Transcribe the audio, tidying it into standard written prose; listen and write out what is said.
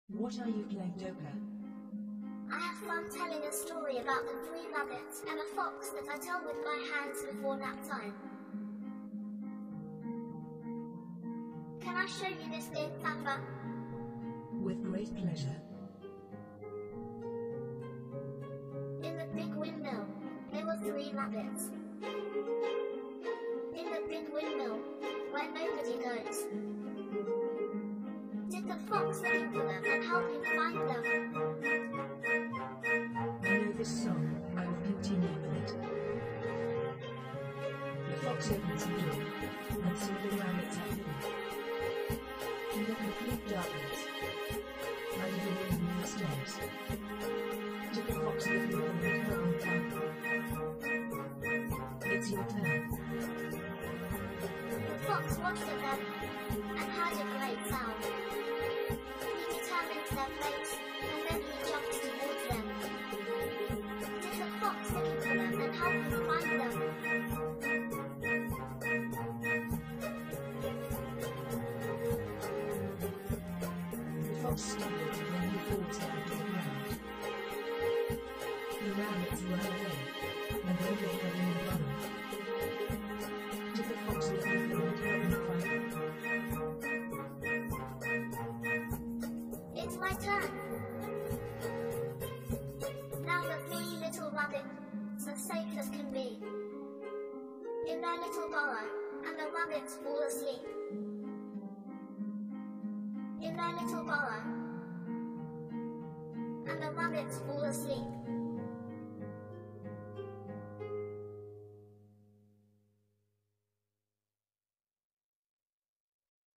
What are you playing, Doka? I have fun telling a story about the 3 rabbits and a fox that I tell with my hands before nap time. Can I show you this game, Papa? With great pleasure. In the big windmill, there were 3 rabbits. In the big windmill, where nobody goes. Did the fox looking for them and help him find them? I know this song, I will continue with it. The fox opens the door, and saw the rabbits at home. In the complete darkness, under the windmill stairs. Did the fox looking for them and help him find them? It's your turn. The fox watched at them, and heard a great sound. He determined their place, and then he jumped towards them. Did the fox looking for them and help him find them? The fox stumbled when he falls down to the ground. The rabbits run away, and then they go in and run. Did the fox look for them and help him find them? It's my turn. Now the 3 little rabbits are safe as can be. In their little burrow, and the rabbits fall asleep. In their little burrow, and the rabbits fall asleep.